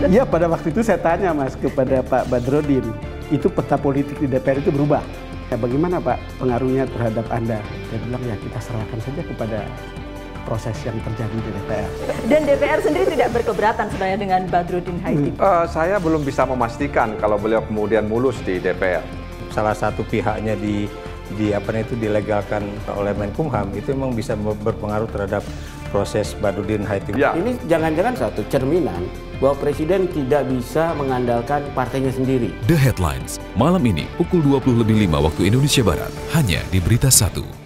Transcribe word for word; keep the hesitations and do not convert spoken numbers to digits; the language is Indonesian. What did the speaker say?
Iya, pada waktu itu saya tanya Mas kepada Pak Badrodin, itu peta politik di D P R itu berubah. Ya, bagaimana Pak pengaruhnya terhadap Anda? Saya bilang ya kita serahkan saja kepada proses yang terjadi di D P R. Dan D P R sendiri tidak berkeberatan sebenarnya dengan Badrodin Haiti? Hmm. Uh, saya belum bisa memastikan kalau beliau kemudian mulus di D P R. Salah satu pihaknya di di apa itu dilegalkan oleh Menkumham itu memang bisa berpengaruh terhadap proses Badrodin Haiti. Ya. Ini jangan-jangan satu cerminan bahwa Presiden tidak bisa mengandalkan partainya sendiri. The Headlines, malam ini pukul dua puluh lebih lima waktu Indonesia Barat, hanya di Berita Satu.